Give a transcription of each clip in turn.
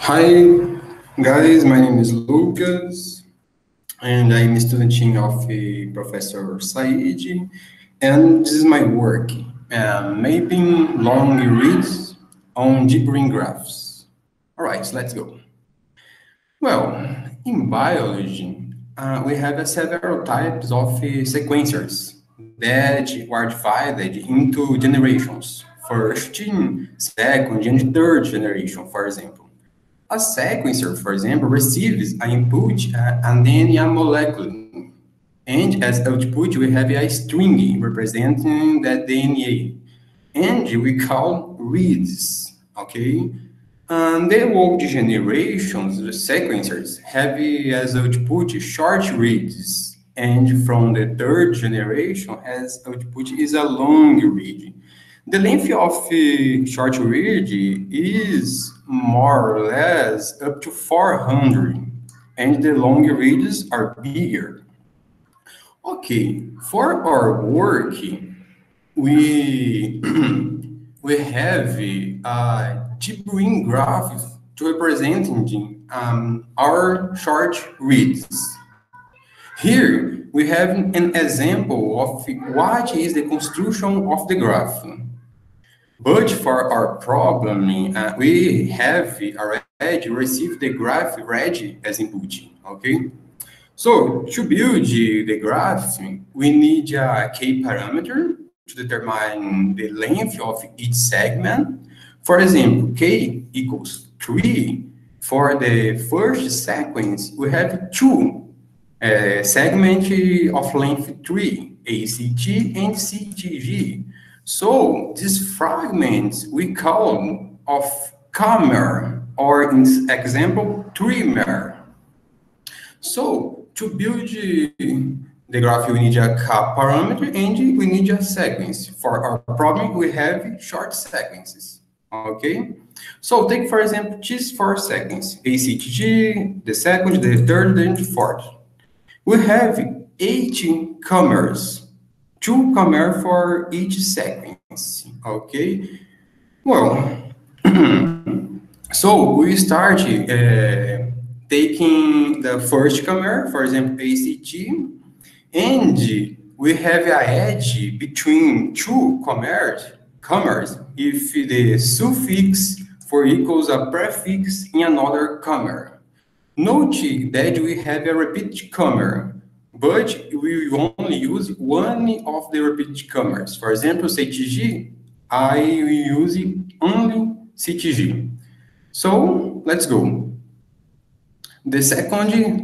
Hi guys, my name is Lucas and I'm a student of Professor Said, and this is my work, mapping long reads on deep brain graphs. All right, so let's go. Well, in biology, we have several types of sequencers that are divided into generations. First, second, and third generation, for example. A sequencer, for example, receives an input and then a molecule. And as output, we have a string representing that DNA. And we call reads, okay? And the old generations, the sequencers, have as output short reads. And from the third generation, as output is a long read. The length of short read is more or less up to 400, and the long reads are bigger. Okay, for our work, we we have a deep brain graph to representing our short reads. Here we have an example of what is the construction of the graph. But for our problem, we have already received the graph ready as input, okay? So to build the graph, we need a k parameter to determine the length of each segment. For example, k equals 3. For the first sequence, we have two segments of length 3, ACT and CTG. So these fragments we call of chimer, or in this example, trimer. So to build the graph, we need a k parameter and we need a sequence. For our problem, we have short sequences, okay? So take, for example, these 4 sequences, ACTG, the second, the third, and the fourth. We have 8 chimers, 2 chimer for each sequence, okay? Well, so we start taking the first chimer, for example, ACT, and we have a edge between 2 chimers if the suffix for equals a prefix in another chimer. Note that we have a repeat chimer, but we only use one of the repeat chimers. For example, CTG, I use only CTG. So let's go. The second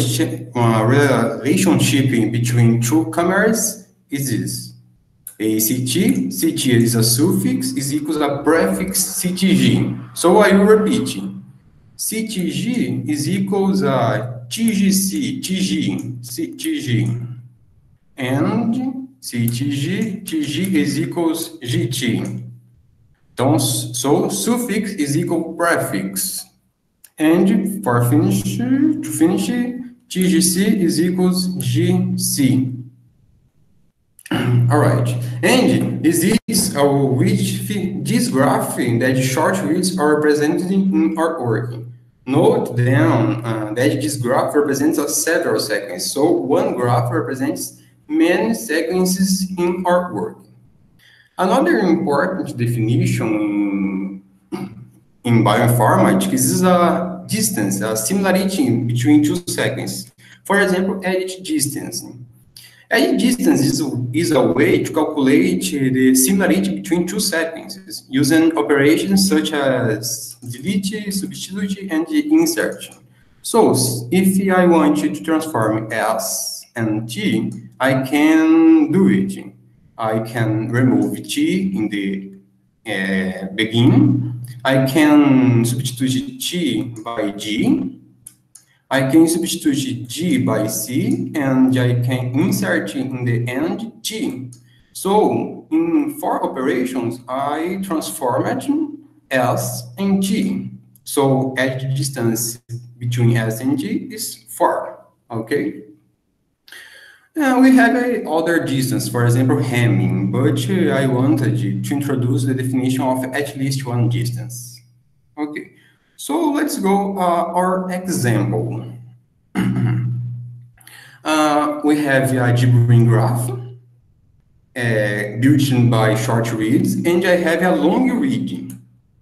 relationship between 2 chimers is this. ACT, CT is a suffix, is equals a prefix CTG. So I will repeat. CTG is equals a TGC, TG, and CTG, TG is equals GT. So suffix is equal prefix. And for to finish, TGC is equals GC. All right. And is this which this graph that short reads are represented in our work? Note down that this graph represents several sequences. So one graph represents many sequences in our work. Another important definition in bioinformatics is a distance, a similarity between 2 sequences. For example, edit distance. Edit distance is a way to calculate the similarity between 2 sequences using operations such as delete, substitute, and insert. So if I want to transform S and T, I can do it. I can remove T in the beginning. I can substitute T by G. I can substitute G by C, and I can insert in the end T. So in 4 operations, I transform it S and G. So edge distance between S and G is 4, okay? We have other distance, for example, Hamming, but I wanted to introduce the definition of at least one distance. Okay, So let's go our example. We have a gibbering graph built in by short reads, and I have a long read.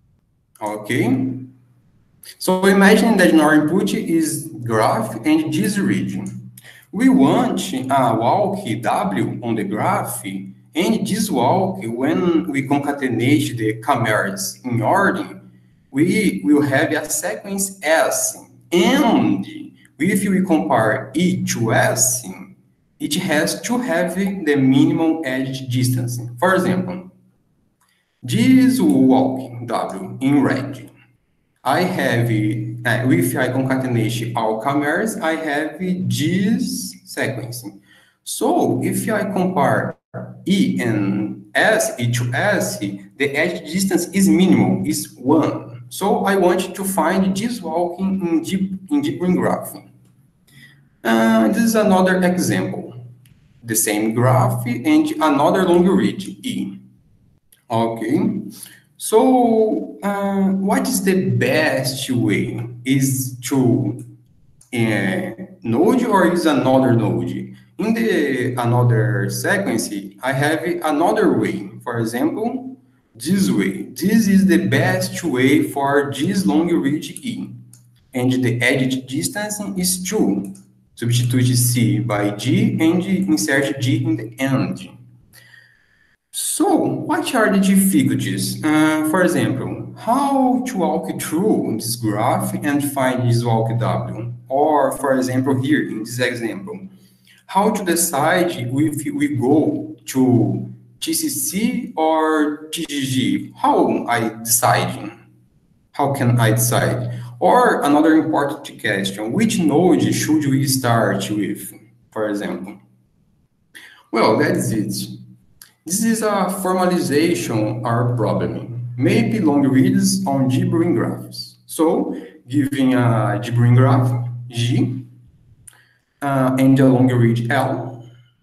Okay. So imagine that our input is graph and this region. We want a walk W on the graph, and this walk, when we concatenate the chimeras in order, we will have a sequence S. And if we compare E to S, it has to have the minimum edge distance. For example, this walk W in red. I have, if I concatenate all chimeras, I have this sequence. So if I compare E and S, E to S, the edge distance is minimal, is 1. So I want to find this walk in gibbering graph. This is another example. The same graph and another long read, E. Okay. So, what is the best way? Is to node or is another node? In the another sequence, I have another way. For example, this way. This is the best way for this long read E. And the edit distance is 2. Substitute C by G and insert G in the end. So, what are the difficulties? For example, how to walk through this graph and find this walk W? Or, for example, here in this example, how to decide if we go to TCC or TGG? How I decide? How can I decide? Or another important question, which node should we start with, for example? Well, that's it. This is a formalization our problem. Maybe long reads on gibbering graphs. So, giving a gibbering graph G and a long read L,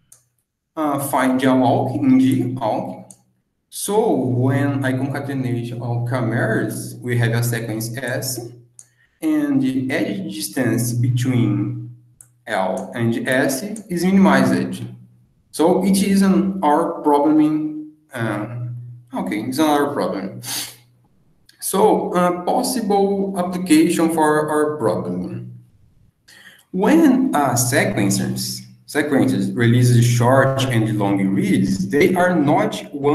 find a walk in G, walk. So, when I concatenate all chimeras, we have a sequence S, and the edge distance between L and S is minimized. So it is our problem. Okay, it's our problem. So possible application for our problem. When sequences release short and long reads, they are not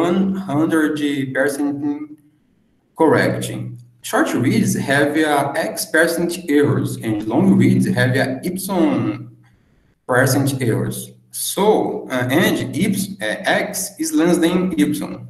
100% correct. Short reads have X% errors, and long reads have Y% errors. So, and X is less than Y.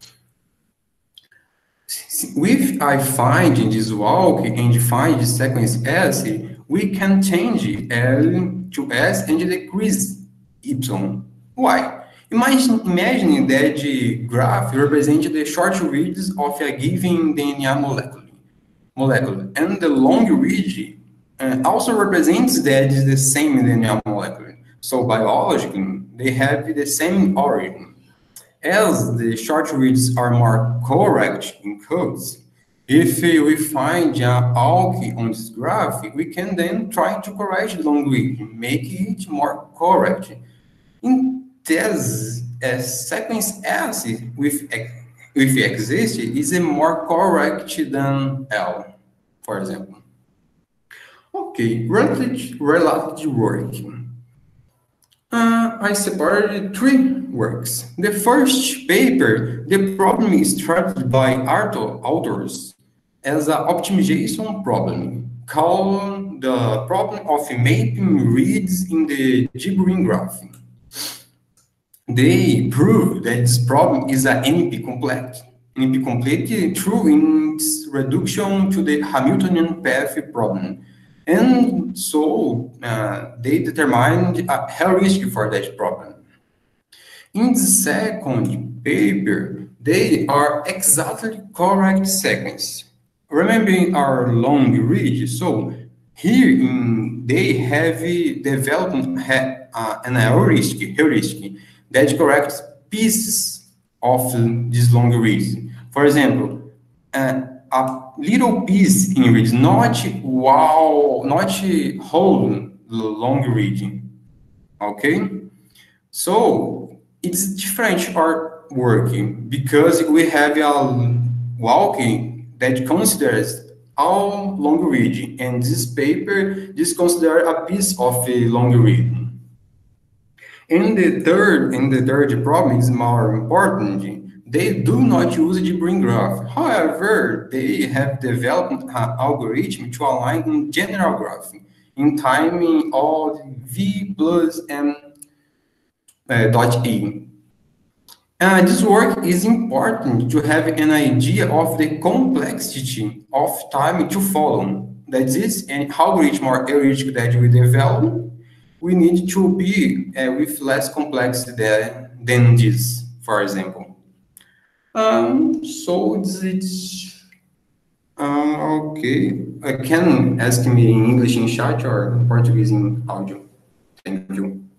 If I find in this walk and find the sequence S, we can change L to S and decrease Y. Why? Imagine that the graph represents the short reads of a given DNA molecule, and the long read also represents that is the same DNA molecule. So biologically, they have the same origin. As the short reads are more correct in codes, if we find an alky on this graph, we can then try to correct the long read, make it more correct. In this sequence S with exist is a more correct than L, for example. Okay, relative working. I separated 3 works. The first paper, the problem is treated by authors as an optimization problem, called the problem of mapping reads in the gibbering graph. They prove that this problem is an NP-complete. NP-complete through its reduction to the Hamiltonian path problem. And so they determined a heuristic for that problem. In the second paper, they are exactly correct sequence. Remembering our long read, so here they have developed an heuristic that corrects pieces of this long read. For example, a little piece in read, not wow, not whole long reading. Okay, so it's different our working because we have a walking that considers all long reading, and this paper is considered a piece of a long reading. And the third problem is more important. They do not use the Green graph. However, they have developed an algorithm to align in general graph in timing of v plus m dot e. This work is important to have an idea of the complexity of time to follow. That is, an algorithm or heuristic that we develop, we need to be with less complexity than this, for example. So it's okay. Can ask me in English in chat or in Portuguese in audio. Thank you.